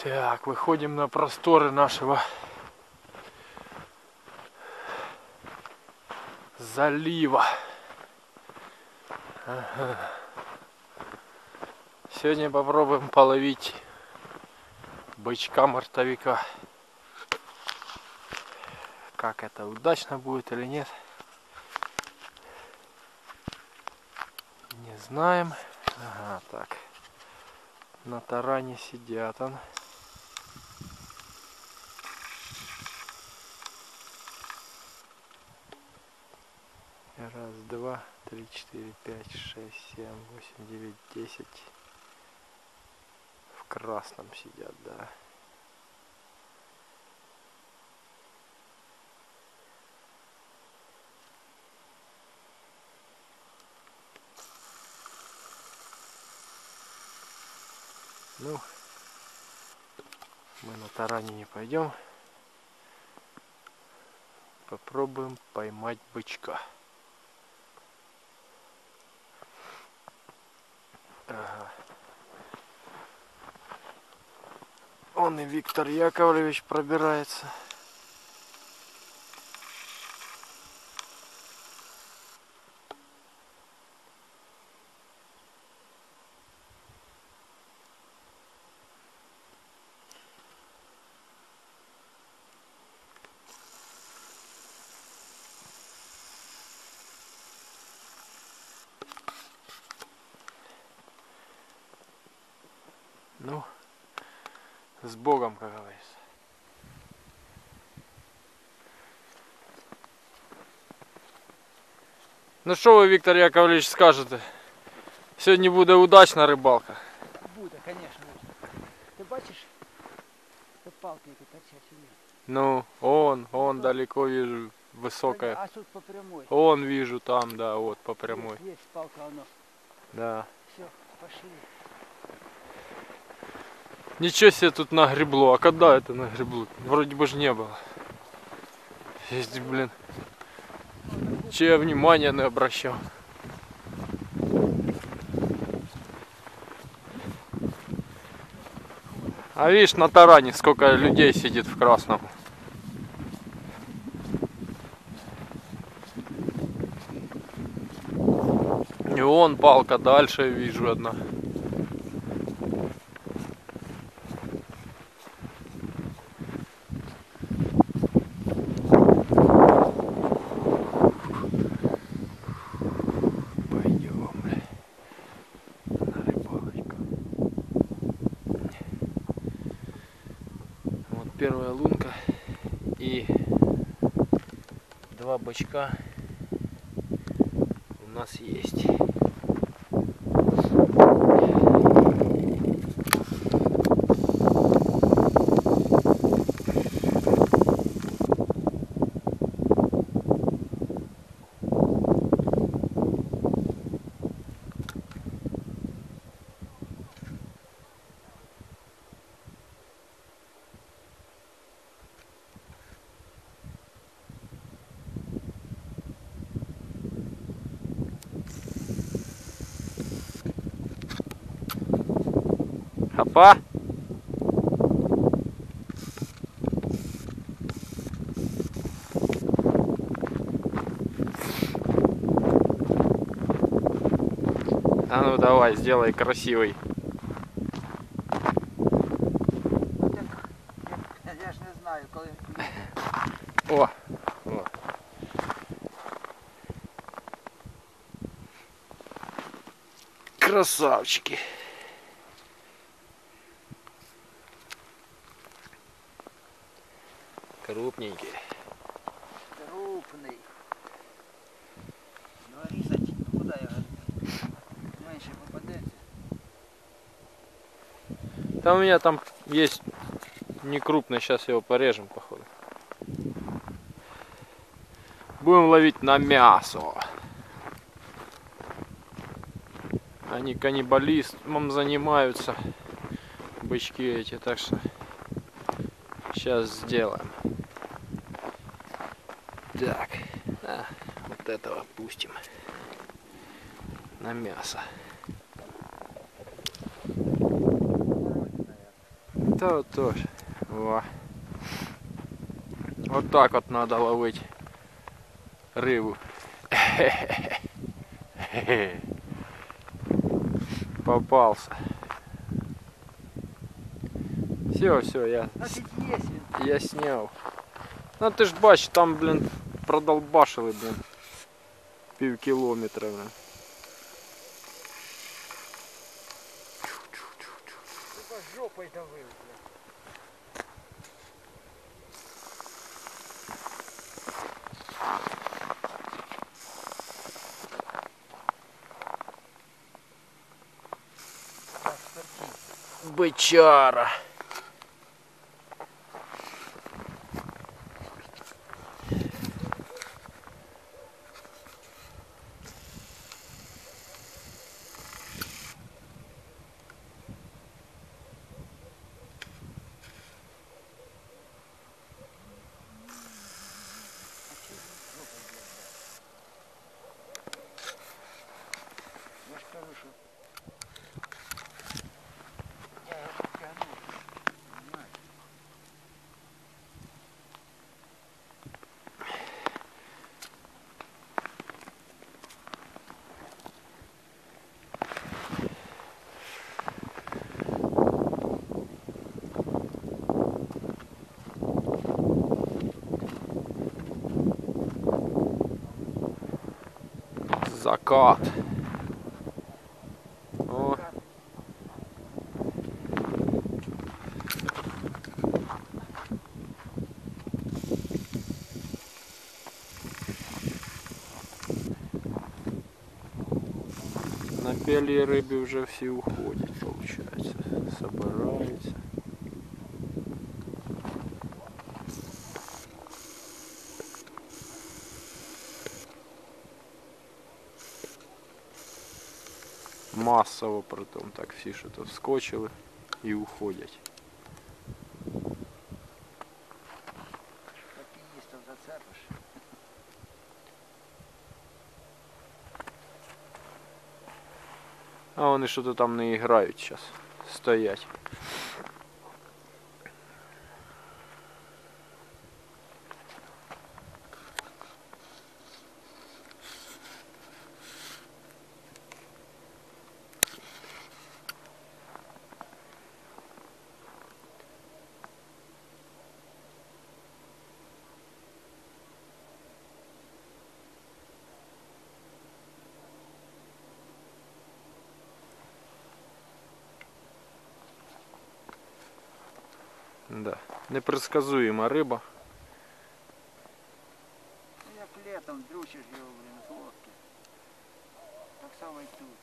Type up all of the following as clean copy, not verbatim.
Так, выходим на просторы нашего залива. Ага. Сегодня попробуем половить бычка-мартовика. Как это, удачно будет или нет, не знаем. Ага, так. На таране сидят он. Раз, два, три, четыре, пять, шесть, семь, восемь, девять, 10. В красном сидят, да. Ну, мы на таране не пойдем. Попробуем поймать бычка. Ага. Он и Виктор Яковлевич пробирается. Ну, с Богом, как говорится. Ну что вы, Виктор Яковлевич, скажете? Сегодня буде удачна рибалка. Буде, конечно. Ти бачиш, тут палки які торчать у них. Ну, он далеко вижу, высокая. А тут по прямой. Он вижу там, да, вот по прямой. Есть палка, оно. Да. Все, пошли. Ничего себе тут нагребло. А когда это нагребло? Вроде бы же не было. Есть, блин. Че я внимания не обращал. А видишь, на таране сколько людей сидит в красном. И вон палка дальше, я вижу одна. Пойдем, бля, на рыбалочку. Вот первая лунка и 2 бычка у нас есть. Опа! А ну давай, сделай красивый. Я ж не знаю, коли... О! О. Красавчики! Крупненькие. Крупний. Ну, різать, куди його? Менше попадеться. Там у меня там есть не крупный, сейчас его порежем, походу. Будем ловить на мясо. Они каннибализмом занимаются, бычки эти, так что сейчас сделаем. Так, вот этого пустим на мясо. Та отож. Во. Вот так вот надо ловить рыбу. Попался. Все, Значить, є він. я снял. Ну ты ж бачиш, там, блин, продолбашили, блин. Пів кілометра, блин. Типа жопою давив, бля. Так, сперчи. Бичара. Я ж кажу, що я його підтягнув. Понимаєш? Закат. О. На белые рыбе уже все уходят, получается. Собираются. Массово притом так всі що то вскочили і уходять. Альпіністів зацепиш. А вони що то там не грають зараз. Стоять. Да. Непредсказуема риба. Ну, як літом дрючиш його, блін, з лодки. Так само і тут.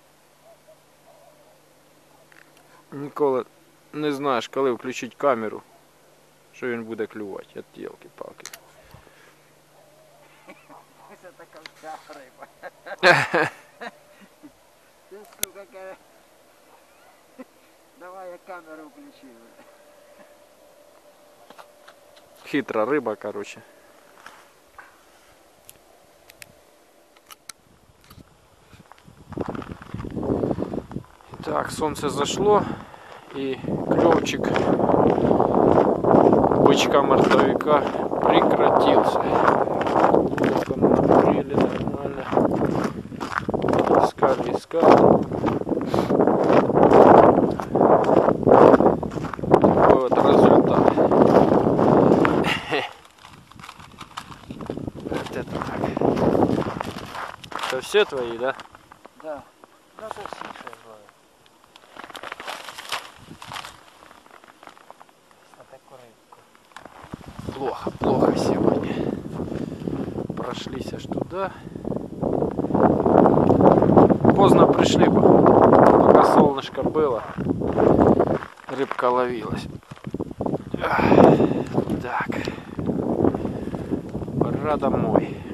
Ніколи не знаєш, коли включити камеру, що він буде клювати. От ялки-палки. Це така вся риба. Ти, сука, каже. Давай я камеру включу. Хитра риба, короче. Так, солнце зашло, и клевчик бычка-мортовика прекратился. Вот он нагрели нормально. Искали. Вот результат. Вот это так. Это все твои, да? Да. Ну то всі ще знаю. А таку рибку. Плохо сегодня. Прошлись аж туда. Поздно пришли, пока солнышко было. Рыбка ловилась. Так. Пора домой.